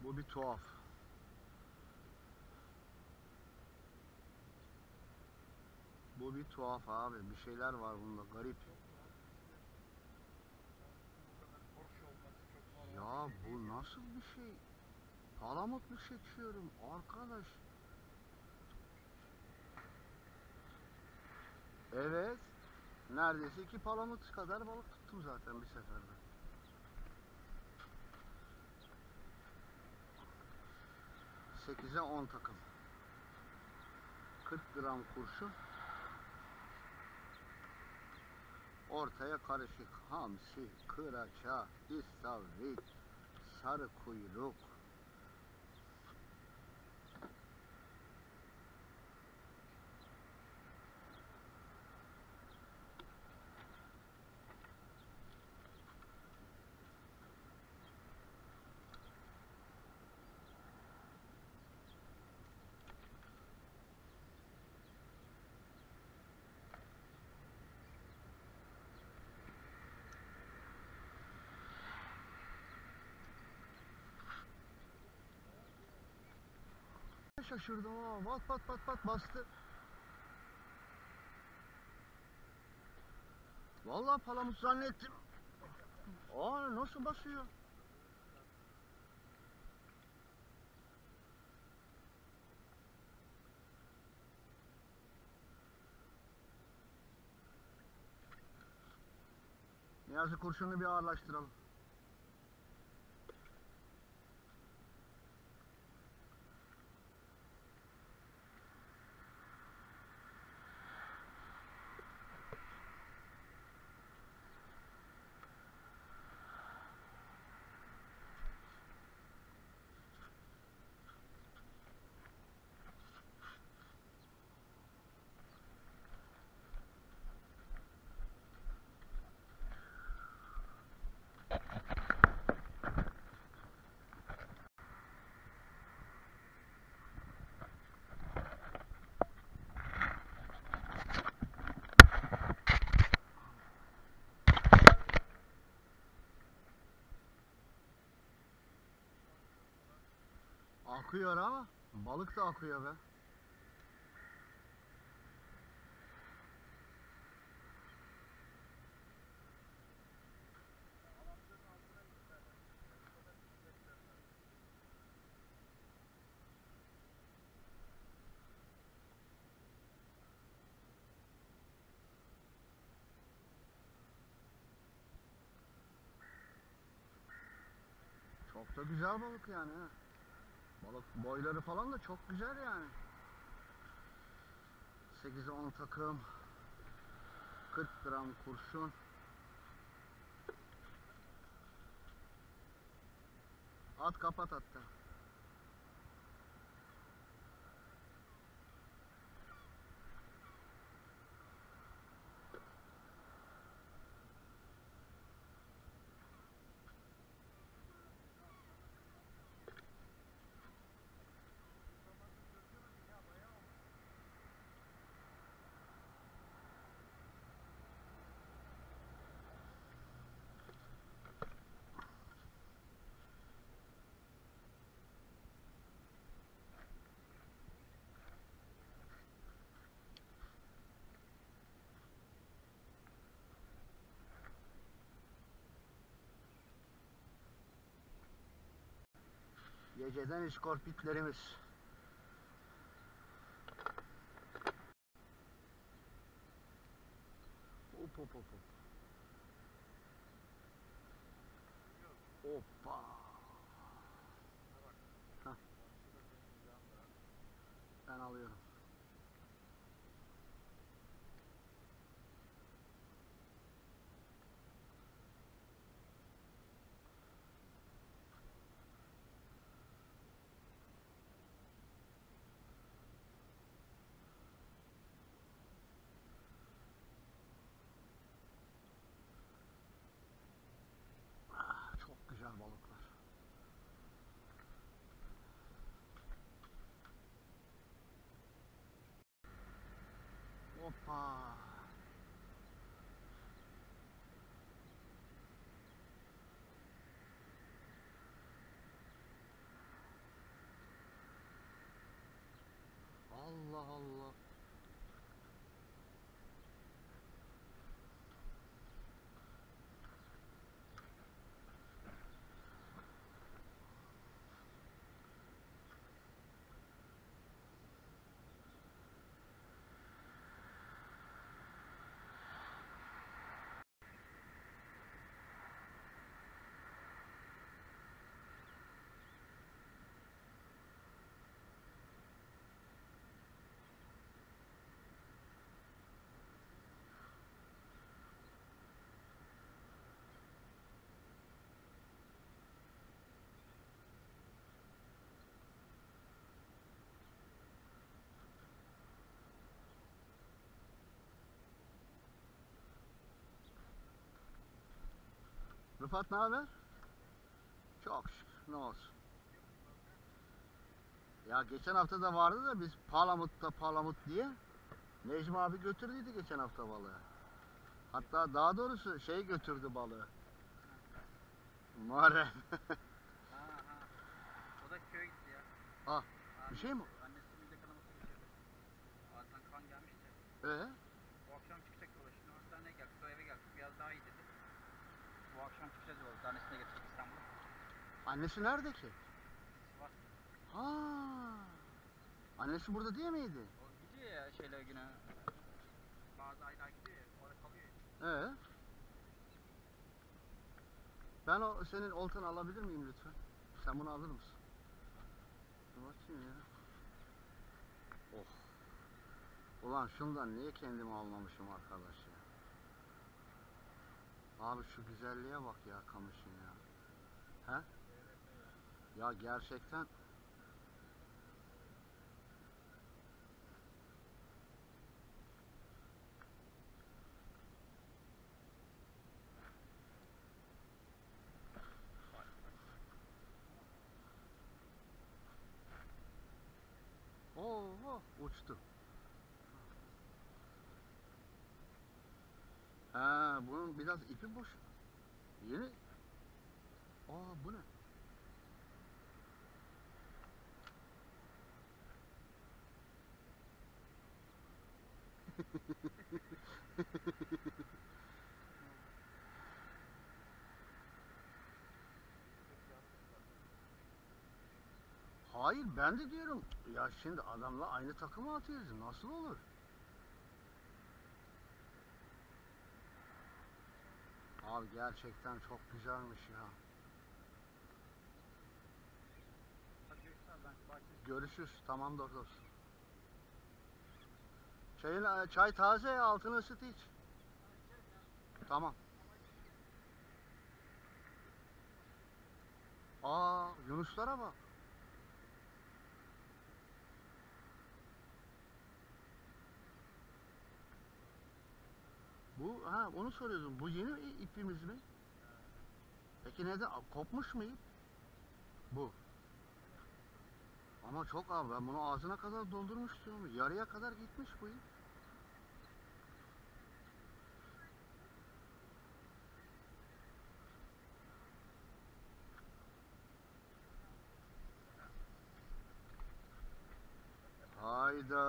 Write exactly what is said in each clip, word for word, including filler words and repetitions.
Bu bir tuhaf. Bu bir tuhaf abi. Bir şeyler var bunda garip. Ya bu nasıl bir şey? Palamut mu çekiyorum arkadaş? Evet. Neredeyse iki palamut kadar balık tuttum zaten bir seferde. sekize on takım. kırk gram kurşun. Ortaya karışık hamsi, kıraça, istavrit, sarı kuyruk. Şaşırdım ha. Pat pat pat pat bastı. Vallahi palamut zannettim. Aa nasıl basıyor? Niyazi kurşunu bir ağırlaştıralım. Akıyor ama balık da akıyor be. Çok da güzel balık yani ha. Balık boyları falan da çok güzel yani. sekize on takım. kırk gram kurşun. At kapat hatta. Geceden iskorpitlerimiz. Hop hop hop hop. Hoppa. Heh. Ben alıyorum. Ah, çok güzel balıklar. Hoppa. Allah Allah. Rıfat ne haber? Çok şükür, ne olsun. Ya geçen hafta da vardı da biz Palamut'ta Palamut diye Necmi abi götürdüydü geçen hafta balığı. Hatta daha doğrusu şey götürdü balığı. Muharrem. Ha ha. O da köye gitti ya. Ah, bir şey mi? Annesi mide kanaması geçirdi. Ağzından kan gelmişti. Ee? Bu akşam çıkacak yola. Şimdi hastaneye geldik. O eve geldik. Biraz daha iyi dedi. Bu akşam çıkacağız yola. Annesine getirecek İstanbul'a. Annesi nerede ki? Var. Ha. Annesi burada değil miydi? O gidiyor ya şeyler güne. Bazı aylar gidiyor ya. Orada kalıyor ya. Ee? Ben o senin oltanı alabilir miyim lütfen? Sen bunu alır mısın? Dur bakayım ya. Oh. Ulan şundan niye kendimi almamışım arkadaş ya? Abi şu güzelliğe bak ya kamışın ya. He? Ya gerçekten oho uçtu. Ha, bunun biraz ipi boş. Yeni. Aa bu ne? Hayır ben de diyorum ya şimdi adamla aynı takıma atıyoruz nasıl olur? Abi gerçekten çok güzelmiş ya. Hadi görüşürüz abi. Ben bahçede. Görüşürüz. Tamam dostum. Çayın, çay taze ya altını ısıt iç. Tamam. Aa yunuslara bak. Bu ha onu soruyordum. Bu yeni ipimiz mi? Peki neden kopmuş mu ip? Bu. Ama çok abi ben bunu ağzına kadar doldurmuştum. Yarıya kadar gitmiş bu ip. Hayda.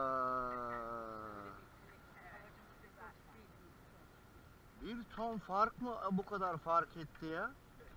Bir ton fark mı bu kadar fark etti ya?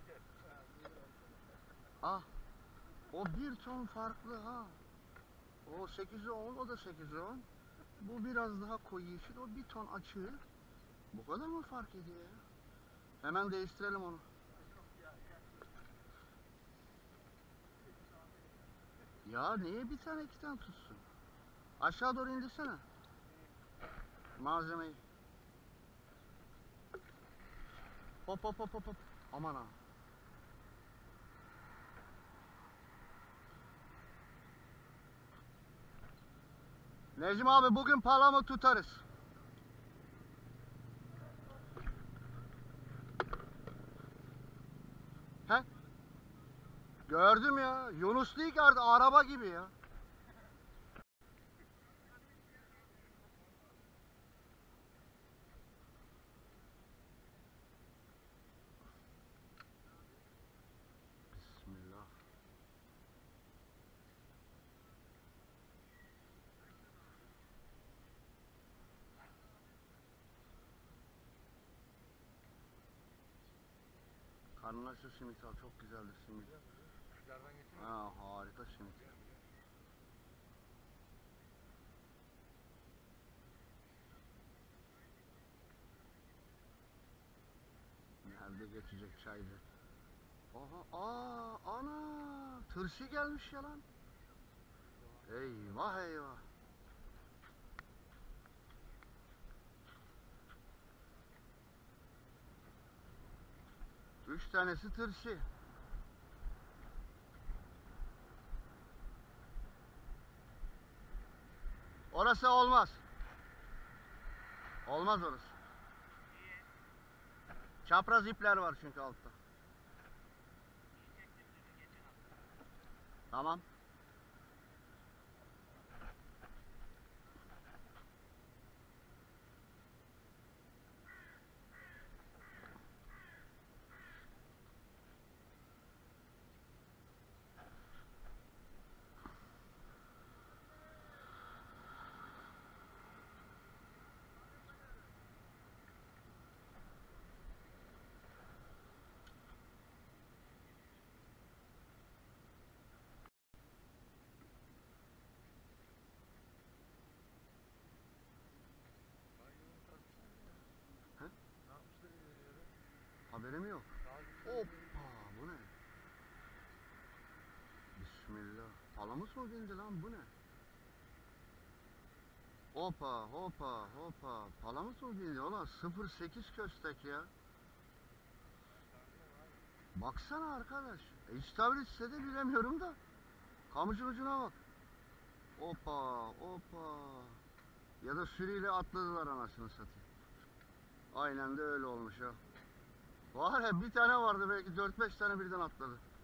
Ah. O bir ton farklı ha. O sekize on, o da sekize on. Bu biraz daha koyu yeşil, o bir ton açığı. Bu kadar mı fark ediyor ya? Hemen değiştirelim onu. Ya niye bir tane iki tane tutsun? Aşağı doğru indirsene. Malzemeyi. Hop hop hop hop hop. Aman ha. Necmi abi bugün palamut tutarız. He? Gördüm ya. Yunus değil ki artık araba gibi ya. Bismillah. Karnına şu simit al, çok güzeldir simit. Kuşlardan getirme. Ha, harika simit. Nerede geçecek çaycı? Aha, aa, ana, tırşı gelmiş ya lan. Eyvah eyvah. Üç tanesi tırşı. Orası olmaz. Olmaz orası. Çapraz ipler var çünkü altta. Tamam. He? Ne yapmışlar bilmiyorum. Haberim yok. Daha güzel. Hoppa, bu ne? Bismillah. Palamut mu bindi lan, bu ne? Hopa hopa hopa. Palamut mu bindi ulan? sıfır sekiz köstek ya. Baksana arkadaş. E, istavrit ise de bilemiyorum da. Kamışın ucuna bak. Hopa hopa. Ya da sürüyle atladılar anasını satayım. Aynen de öyle olmuş ya. Var ya, bir tane vardı, belki dört beş tane birden atladı.